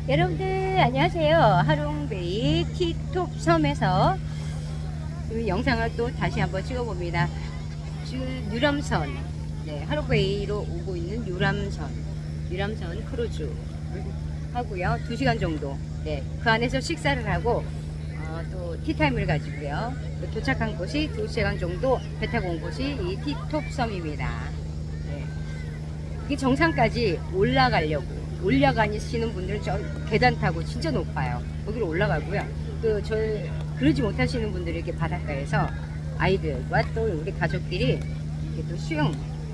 여러분들 안녕하세요. 하롱베이 티톱 섬에서 그 영상을 또 다시 한번 찍어봅니다. 지금 유람선, 하롱베이로 오고 있는 유람선 크루즈 하고요. 2시간 정도. 그 안에서 식사를 하고 또 티타임을 가지고요. 또 도착한 곳이 2시간 정도 배 타고 온 곳이 이 티톱 섬입니다. 이 정상까지 올라가시는 분들은 저 계단 타고 진짜 높아요. 거기로 올라가고요. 또 그러지 못하시는 분들이 이렇게 바닷가에서 아이들과 또 우리 가족들이 이렇게 또 수영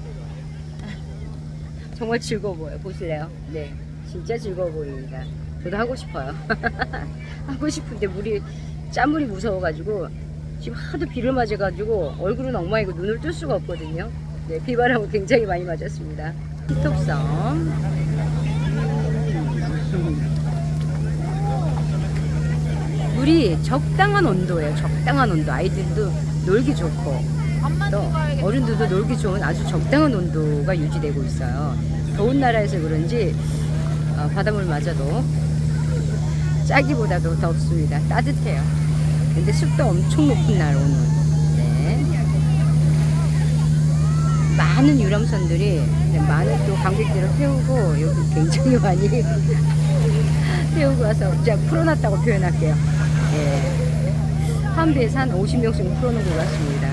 정말 즐거워 보여요. 보실래요? 네, 진짜 즐거워 보입니다. 저도 하고 싶어요. 하고 싶은데 짠물이 무서워가지고 지금 하도 비를 맞아가지고 얼굴은 엉망이고 눈을 뜰 수가 없거든요. 네, 비바람을 굉장히 많이 맞았습니다. 티톱섬. 물이 적당한 온도예요. 적당한 온도. 아이들도 놀기 좋고 또 어른들도 놀기 좋은 아주 적당한 온도가 유지되고 있어요. 더운 나라에서 그런지 바닷물 맞아도 짜기보다도 덥습니다. 따뜻해요. 근데 습도 엄청 높은 날 오늘. 많은 유람선들이 많은 또 관객들을 태우고 여기 굉장히 많이 태우고 와서 제가 풀어놨다고 표현할게요. 한 배에서 한 50명씩 풀어놓은 것 같습니다.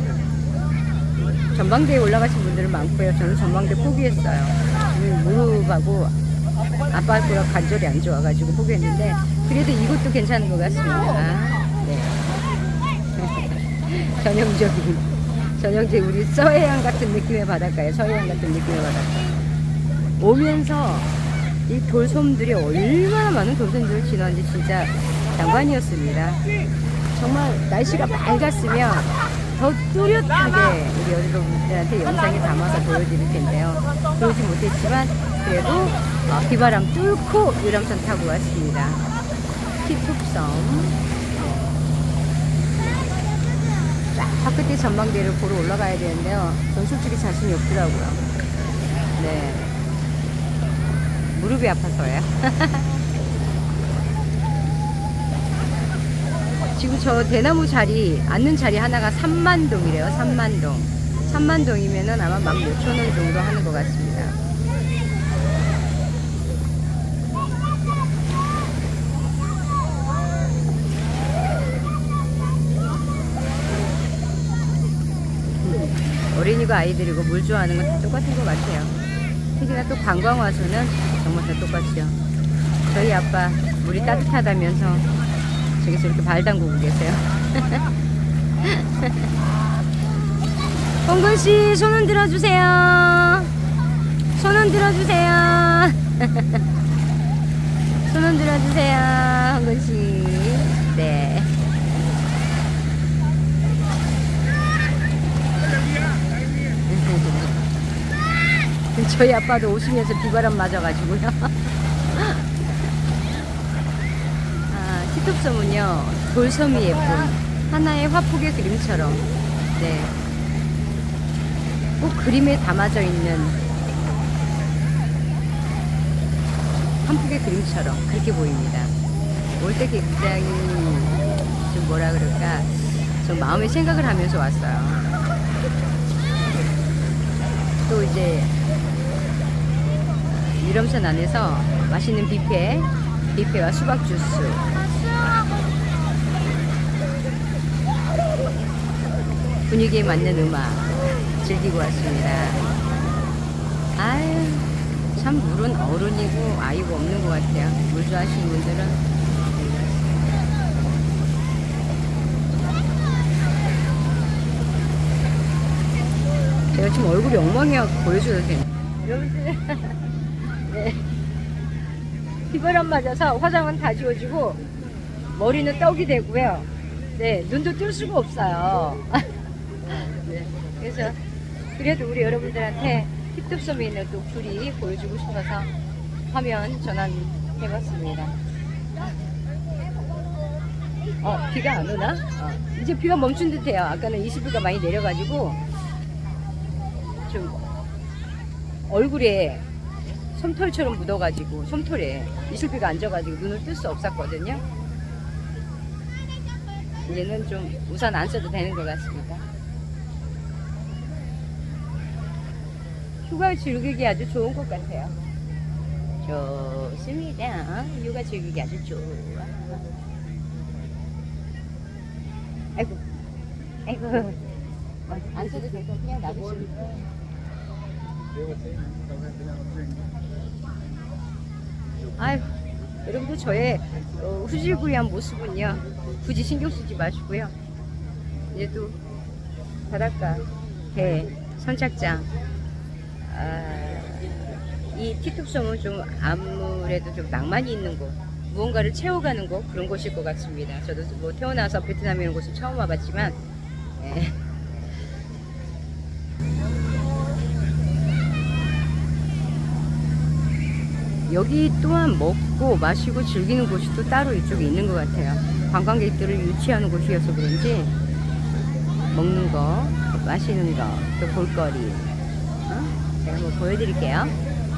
전망대에 올라가신 분들은 많고요. 저는 전망대 포기했어요. 무릎하고 아빠 거가 관절이 안 좋아가지고 포기했는데 그래도 이것도 괜찮은 것 같습니다. 전형적인 우리 서해안 같은 느낌의 바닷가예요. 서해안 같은 느낌의 바닷가. 오면서 이 돌섬들이 얼마나 많은 돌섬들을 지나는지 진짜 장관이었습니다. 정말 날씨가 맑았으면 더 뚜렷하게 우리 여러분들한테 영상에 담아서 보여드릴 텐데요. 그러지 못했지만 그래도 비바람 뚫고 유람선 타고 왔습니다. 티톱섬. 저 끝에 전망대를 보러 올라가야 되는데요. 전 솔직히 자신이 없더라고요. 무릎이 아파서요. 지금 저 대나무 자리, 앉는 자리 하나가 3만동이래요. 3만동. 3만동이면은 아마 16,000원 정도 하는 것 같습니다. 어린이가 아이들이고 물 좋아하는 건 다 똑같은 것 같아요. 특히나 또 관광 와서는 정말 다 똑같죠. 저희 아빠 물이 따뜻하다면서 저기서 이렇게 발 담그고 계세요. 홍근씨 손 흔들어 주세요. 손 흔들어 주세요. 손 흔들어 주세요. 홍근씨. 네. 저희 아빠도 오시면서 비바람 맞아가지고요. 티톱섬은요, 돌섬이 예쁜 하나의 화폭의 그림처럼, 꼭 그림에 담아져 있는 한 폭의 그림처럼 그렇게 보입니다. 올 때 굉장히 좀 뭐라 그럴까, 좀 마음의 생각을 하면서 왔어요. 또 이제 유람선 안에서 맛있는 뷔페와 수박 주스, 분위기에 맞는 음악 즐기고 왔습니다. 아유, 참 물은 어른이고 아이고 없는 것 같아요. 물 좋아하시는 분들은. 제가 지금 얼굴이 엉망이야 보여줘도 되나? 여러분들 비바람 맞아서 화장은 다 지워지고 머리는 떡이 되고요. 눈도 뜰 수가 없어요. 그래서 그래도 우리 여러분들한테 티톱섬에 있는 또 뷰리 보여주고 싶어서 화면 전환해봤습니다. 비가 안 오나? 이제 비가 멈춘 듯해요. 아까는 20비가 많이 내려가지고 좀 얼굴에 솜털처럼 묻어가지고, 솜털에 이슬비가 앉아가지고 눈을 뜰 수 없었거든요. 이제는 좀 우산 안 써도 되는 것 같습니다. 휴가 즐기기 아주 좋은 것 같아요. 좋습니다. 휴가 즐기기 아주 좋아. 아이고, 아이고. 안 써도 되고 그냥 놔두시면. 아유, 여러분도 저의 후질구리한 모습은요, 굳이 신경 쓰지 마시고요. 이제 또 바닷가, 배, 선착장, 이 티톱섬은 좀 아무래도 좀 낭만이 있는 곳, 무언가를 채워가는 곳, 그런 곳일 것 같습니다. 저도 뭐 태어나서 베트남에 이런 곳을 처음 와봤지만, 예. 여기 또한 먹고 마시고 즐기는 곳이 또 따로 이쪽에 있는 것 같아요. 관광객들을 유치하는 곳이어서 그런지 먹는 거, 마시는 거, 또 볼거리, 제가 한번 보여드릴게요.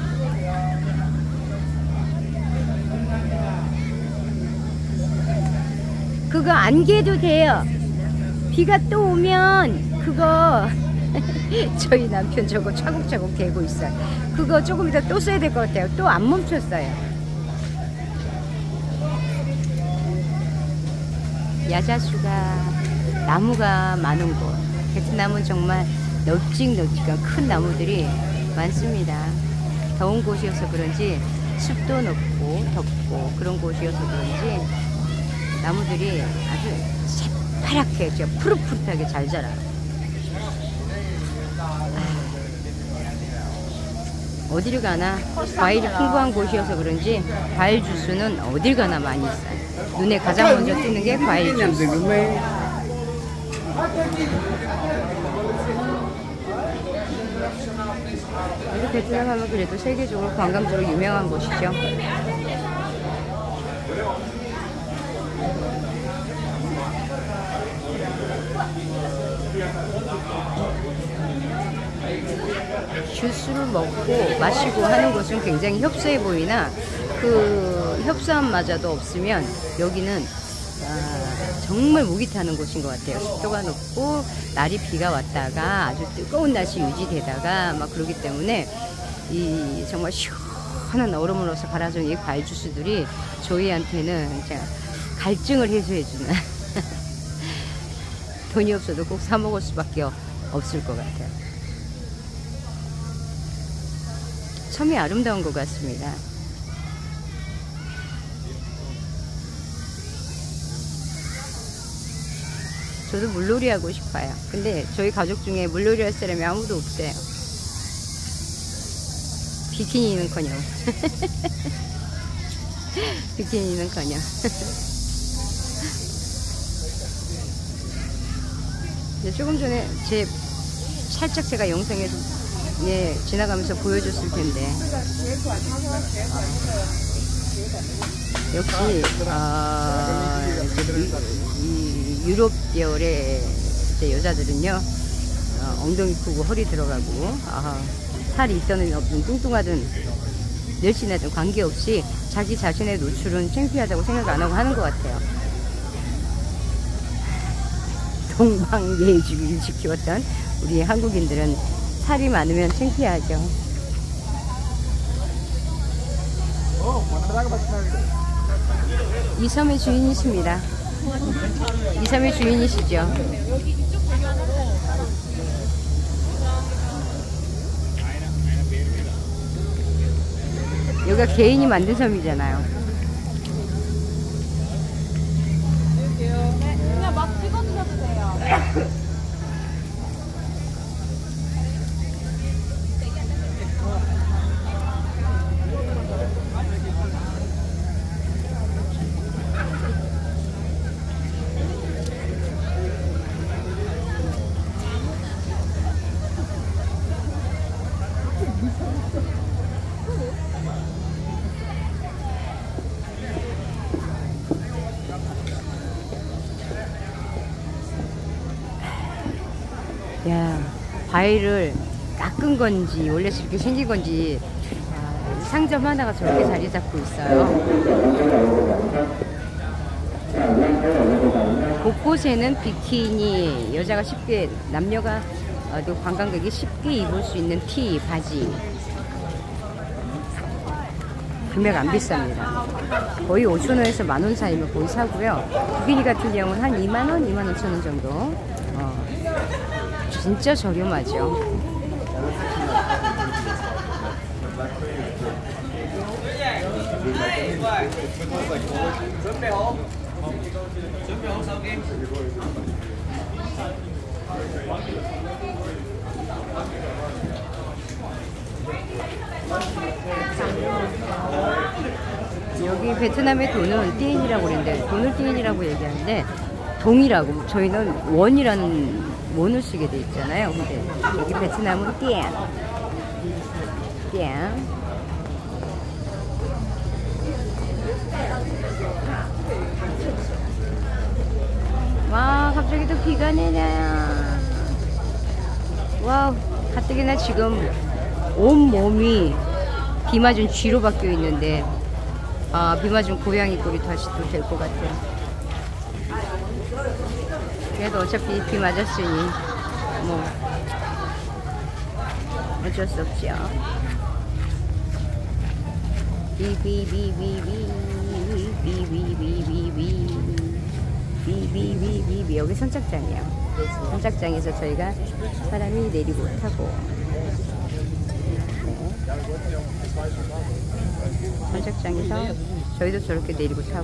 그거 안 개도 돼요. 비가 또 오면 그거 저희 남편 저거 차곡차곡 개고 있어요. 그거 조금 이따 또 써야 될 것 같아요. 또 안 멈췄어요. 야자수가, 나무가 많은 곳. 베트남은 정말 널찍널찍한 큰 나무들이 많습니다. 더운 곳이어서 그런지, 습도 높고 덥고 그런 곳이어서 그런지 나무들이 아주 새파랗게 푸릇푸릇하게 잘 자라요. 어디를 가나 과일이 풍부한 곳이어서 그런지 과일 주스는 어딜 가나 많이 있어요. 눈에 가장 먼저 띄는 게 과일 주스. 우리 베트남 하면 그래도 세계적으로 관광적으로 유명한 곳이죠. 주스를 먹고 마시고 하는 곳은 굉장히 협소해 보이나 그 협소함마저도 없으면 여기는 정말 목이 타는 곳인 것 같아요. 습도가 높고 날이 비가 왔다가 아주 뜨거운 날씨 유지되다가 막 그러기 때문에 이 정말 시원한 얼음을 넣어서 갈아준 이 과일 주스들이 저희한테는 갈증을 해소해주는 돈이 없어도 꼭 사 먹을 수밖에 없을 것 같아요. 섬이 아름다운 것 같습니다. 저도 물놀이 하고 싶어요. 근데 저희 가족 중에 물놀이 할 사람이 아무도 없어요. 비키니는커녕 비키니는커녕 조금 전에 살짝 제가 영상에서 지나가면서 보여줬을 텐데 역시 이 유럽 계열의 여자들은요 엉덩이 크고 허리 들어가고 살이 있든 없든 뚱뚱하든 멸치나든 관계없이 자기 자신의 노출은 창피하다고 생각 안 하고 하는 것 같아요. 동방예의주의를 지키웠던 우리 한국인들은 살이 많으면 창피하죠. 이 섬의 주인이십니다. 이 섬의 주인이시죠. 여기가 개인이 만든 섬이잖아요. 그냥 막 찍어주셔도 돼요. 야, 과일을 깎은 건지 원래 이렇게 생긴 건지 상점 하나가 저렇게 자리 잡고 있어요. 곳곳에는 비키니, 여자가 쉽게, 남녀가 또 관광객이 쉽게 입을 수 있는 티, 바지. 금액 안 비쌉니다. 거의 5,000원에서 10,000원 사이면 거의 사고요. 비키니 같은 경우는 한 20,000원, 25,000원 정도. 진짜 저렴하죠. 여기 베트남의 돈은 띠엔이라고 그러는데, 돈을 띠엔이라고 얘기하는데 동이라고, 저희는 원이라는 원을 쓰게 돼 있잖아요. 근데 여기 베트남은 띠엔. 띠엔. 와, 갑자기 또 비가 내려요. 와우, 가뜩이나 지금 온몸이 비 맞은 쥐로 바뀌어 있는데, 비 맞은 고양이 꼴이 다시 또 될 것 같아요. 그래도 어차피 비 맞았으니 뭐 어쩔 수 없죠. 비비비비비비비비비비비비. 여기 선착장이에요. 선착장에서 저희가 사람이 내리고 타고, 선착장에서 저희도 저렇게 내리고 타고.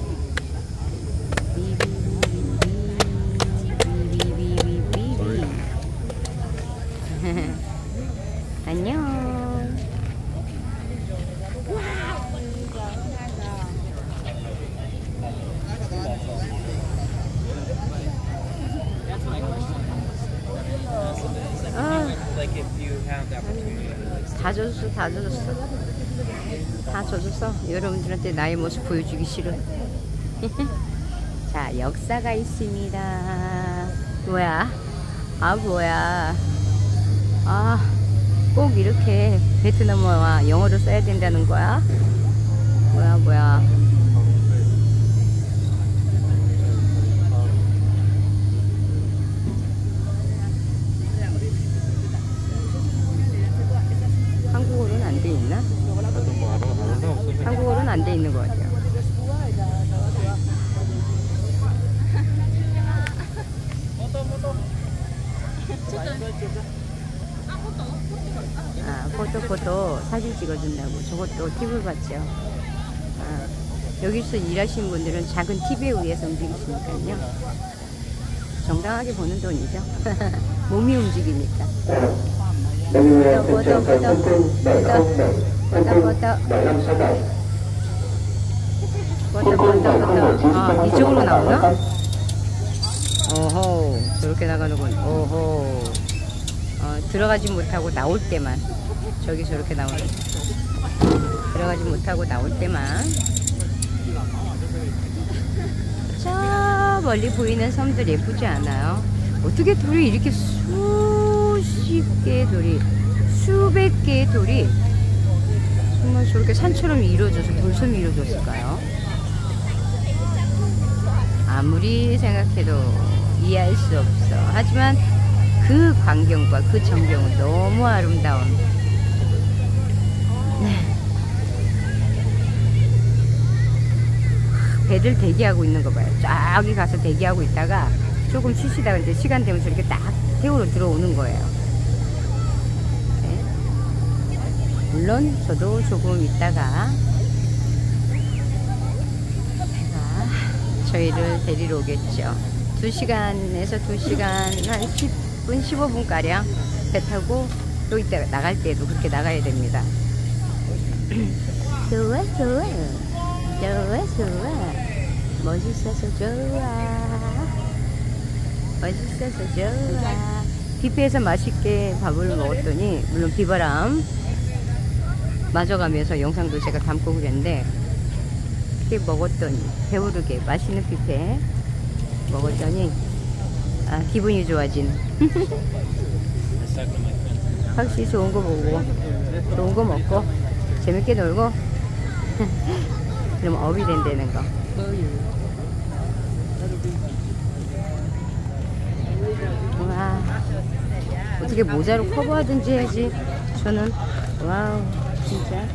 비비비비비비비비. 안녕. 다 젖었어, 다 젖었어. 다 젖었어. 여러분들한테 나의 모습 보여주기 싫어. 자, 역사가 있습니다. 뭐야? 뭐야? 꼭 이렇게 베트남어와 영어를 써야 된다는 거야? 뭐야? 한국어로는 안 돼 있나? 한국어로는 안 돼 있는 것 같아요. 포토 사진 찍어준다고. 저것도 팁을 받죠. 여기서 일하시는 분들은 작은 팁에 의해서 움직이시니까요. 정당하게 버는 돈이죠. 몸이 움직이니까. 이쪽으로 나오나? 오호, 저렇게 나가는군. 오호. 들어가지 못하고 나올 때만. 저기 저렇게 나오네. 들어가지 못하고 나올 때만. 저 멀리 보이는 섬들 예쁘지 않아요? 어떻게 돌이 이렇게 수십 개의 돌이, 수백 개의 돌이 정말 저렇게 산처럼 이루어져서, 돌섬이 이루어졌을까요? 아무리 생각해도 이해할 수 없어. 하지만 그 광경과 그 전경은 너무 아름다운. 배들 대기하고 있는 거 봐요. 저기 가서 대기하고 있다가 조금 쉬시다가 이제 시간 되면 저렇게 딱 태우러 들어오는 거예요. 네. 물론 저도 조금 있다가 배가 저희를 데리러 오겠죠. 2시간에서 2시간 한 10분, 15분 가량 배 타고 또 이따 나갈 때도 그렇게 나가야 됩니다. 좋아. 멋있어서 좋아. 뷔페에서 맛있게 밥을 먹었더니, 물론 비바람 맞아가면서 영상도 제가 담고 그랬는데, 이렇게 먹었더니 배부르게 맛있는 뷔페 먹었더니 기분이 좋아지는. 확실히 좋은 거 보고 좋은 거 먹고 재밌게 놀고 그럼 업이 된다는 거. 와, 어떻게 모자로 커버하든지 해야지. 저는 와우, 진짜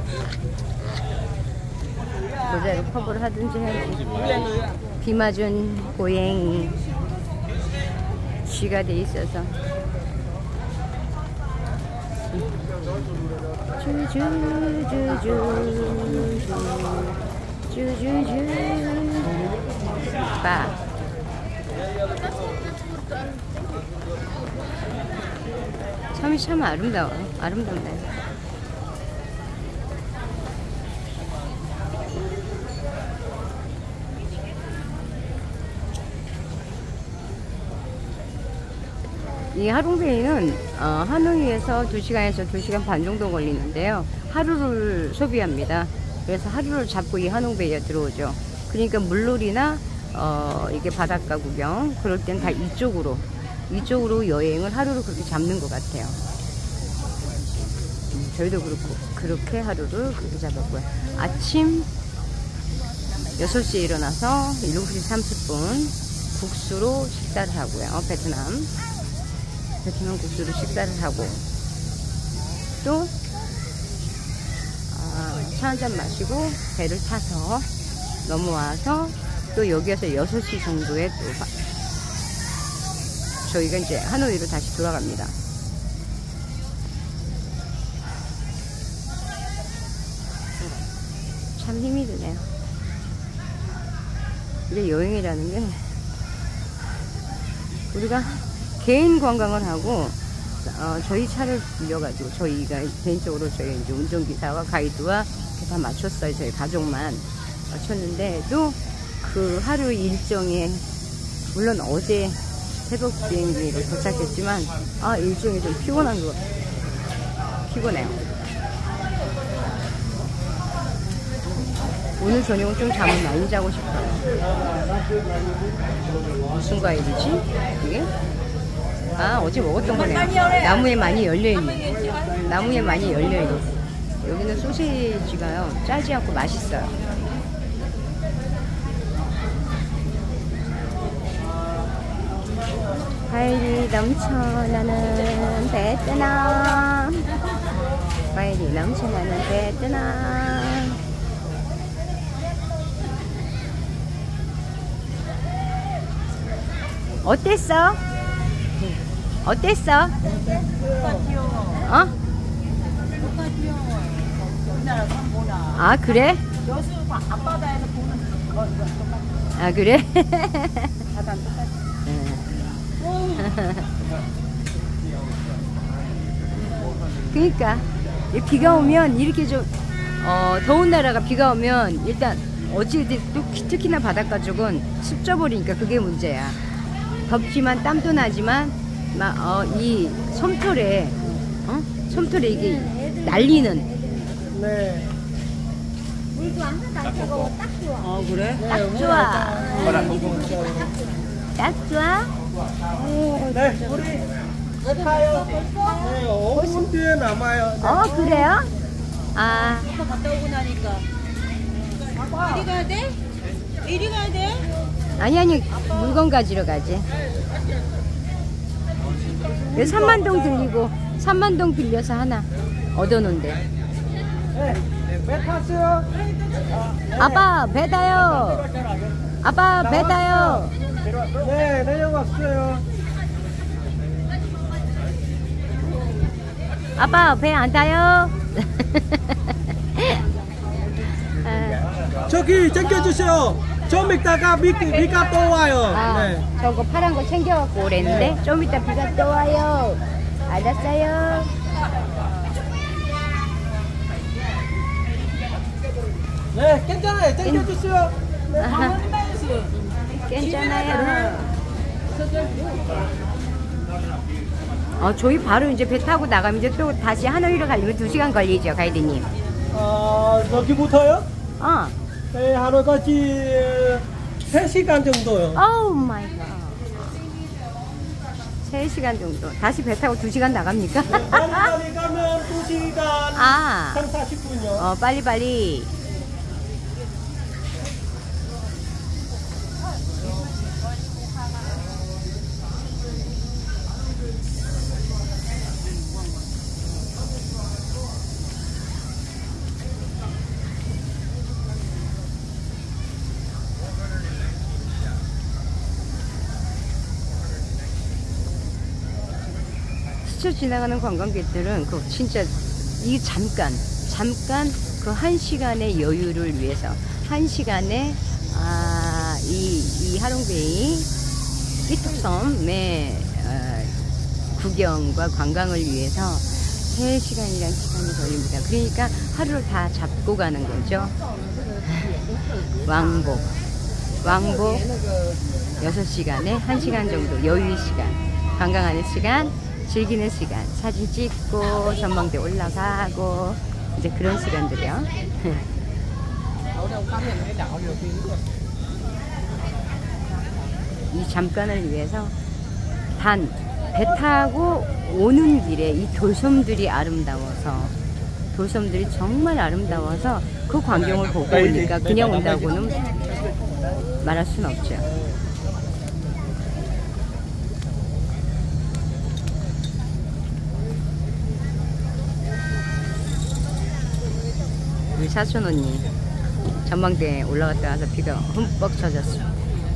모자로 커버를 하든지 해야지. 비 맞은 고양이 쥐가 돼 있어서. 주주주주주주주주 봐. 섬이 참 아름다워. 아름답네. 이 하롱베이는 하노이에서 2시간에서 2시간 반 정도 걸리는데요. 하루를 소비합니다. 그래서 하루를 잡고 이 하롱베이에 들어오죠. 그러니까 물놀이나 이게 바닷가 구경 그럴 땐 다 이쪽으로 여행을 하루를 그렇게 잡는 것 같아요. 저희도 그렇고 그렇게 하루를 그렇게 잡았고요. 아침 6시에 일어나서 7시 30분 국수로 식사를 하고요. 베트남 국수로 식사를 하고 또 차 한잔 마시고 배를 타서 넘어와서 또 여기에서 6시 정도에 또 저희가 이제 하노이로 다시 돌아갑니다. 참 힘이 드네요. 이게 여행이라는 게 우리가 개인 관광을 하고 저희 차를 빌려가지고 저희가 개인적으로 저희 이제 운전기사와 가이드와 다 맞췄어요. 저희 가족만 맞췄는데도 그 하루 일정에 물론 어제 새벽 비행기로 도착했지만 일정이 좀 피곤한 거 피곤해요. 오늘 저녁은 좀 잠을 많이 자고 싶어요. 무슨 과일이지? 이게? 어제 먹었던 거네요. 나무에 많이 열려있는. 나무에 많이 열려있는. 여기는 소시지가요. 짜지 않고 맛있어요. 과일이 넘쳐나는 베트남. 과일이 넘쳐나는 베트남. 어땠어? 어땠어? 그래? 앞바다에서 보는 거 그래? 바다는 똑같이. 그러니까 비가 오면 이렇게 좀 더운 나라가 비가 오면 일단 또 특히나 바닷가 쪽은 습져버리니까 그게 문제야. 덥지만 땀도 나지만 이 솜털에 이게 날리는. 네. 물도 안 뜨거워 딱 좋아. 그래? 딱 좋아. 딱 좋아. 네, 우리 타요. 네, 5분 뒤에 남아요. 그래요? 갔다 오고 나니까. 이리 가야 돼? 이리 가야 돼? 아니 물건 가지러 가지. 여기 3만동 들리고 3만동 빌려서 하나 얻어놓은대. 네, 배 탔어요? 아빠 배 타요. 아빠 배 타요. 네, 내려왔어요. 아빠 배 안 타요. 저기 챙겨주세요. 좀 이따가 비가 또 와요. 네. 저거 파란 거 챙겨갖고 오랬는데 좀 이따 비가 또 와요. 알았어요. 네, 괜찮아요. 챙겨주세요. 괜찮아요. 저희 바로 이제 배 타고 나가면 이제 또 다시 하노이로 가려면 2시간 걸리죠, 가이드님. 여기부터요? 어. 네, 하루까지 3시간 정도요. 오 마이 갓. 3시간 정도. 다시 배 타고 2시간 나갑니까? 빨리 가면 2시간 아, 3, 40분요. 빨리빨리. 스쳐 지나가는 관광객들은 그 진짜 이 잠깐 그 1시간의 여유를 위해서 1시간의 이 하롱베이 키톱섬의 구경과 관광을 위해서 3시간이라는 시간이 걸립니다. 그러니까 하루를 다 잡고 가는 거죠. 왕복 6시간에 1시간 정도 여유의 시간, 관광하는 시간, 즐기는 시간, 사진 찍고 전망대 올라가고 이제 그런 시간들이요. 이 잠깐을 위해서 단 배 타고 오는 길에 이 돌섬들이 아름다워서, 돌섬들이 정말 아름다워서 그 광경을 보고 오니까 그냥 온다고는 말할 수는 없죠. 우리 사촌 언니 전망대에 올라갔다 와서 비가 흠뻑 젖었어.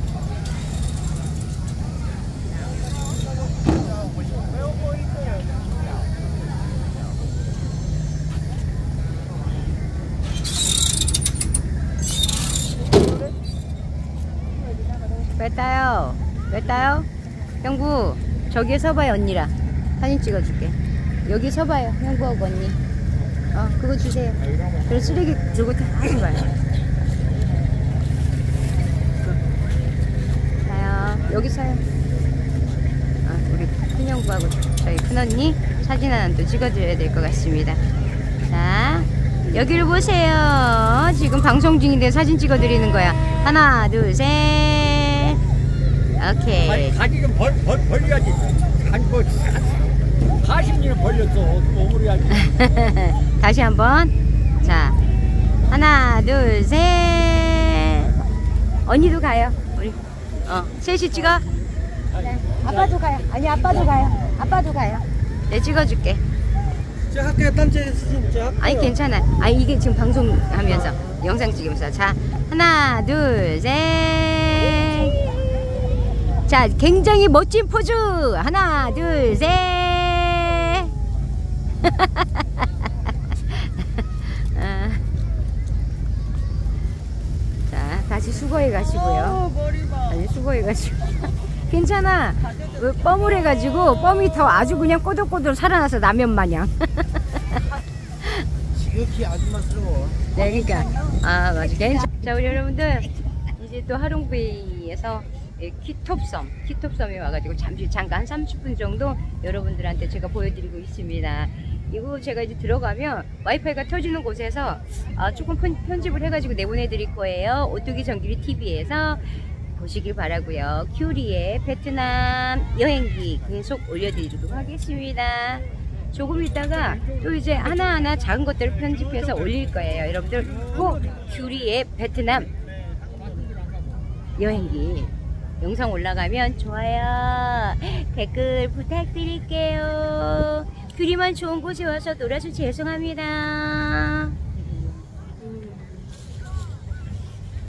왜 따요? 형부 저기에 서봐요. 언니랑 사진 찍어줄게. 여기 서봐요. 형부하고 언니. 그거 주세요. 그리고 쓰레기 들고 하지 마요. 사요. 여기 사요. 우리 큰형부하고 저희 큰언니 사진 하나 또 찍어드려야 될 것 같습니다. 자, 여기를 보세요. 지금 방송 중인데 사진 찍어드리는 거야. 하나, 둘, 셋. 오케이. 가지 좀 벌려야지. 한 40년을 벌렸어. 오므려야지. 다시 한번. 자, 하나, 둘, 셋. 언니도 가요. 우리 셋이 찍어. 네. 아빠도 가요. 아니, 아빠도 가요. 아빠도 가요. 네, 찍어줄게. 제가 할게요. 단체 사진 제가 할게요. 아니, 괜찮아. 아니, 이게 지금 방송하면서 영상 찍으면서. 자, 하나, 둘, 셋. 자, 굉장히 멋진 포즈. 하나, 둘, 셋. 자, 다시 수거해 가시고요. 아니, 수거해 가시고. 괜찮아. 뻥을 해가지고 뻥이 더 아주 그냥 꼬들꼬들 살아나서 라면 마냥. 지극히 아줌마스러워. 네, 그러니까 맞아. 괜찮아. 자, 우리 여러분들 이제 또 하롱베이에서 키톱섬에 와가지고 잠깐 한 30분 정도 여러분들한테 제가 보여드리고 있습니다. 이거 제가 이제 들어가면 와이파이가 터지는 곳에서 조금 편집을 해가지고 내보내드릴 거예요. 오뚜기 전기리 TV에서 보시길 바라고요. 큐리의 베트남 여행기 계속 올려드리도록 하겠습니다. 조금 있다가 또 이제 하나하나 작은 것들을 편집해서 올릴 거예요. 여러분들 꼭 큐리의 베트남 여행기 영상 올라가면 좋아요, 댓글 부탁드릴게요. 큐리만 좋은 곳에 와서 놀아서 죄송합니다.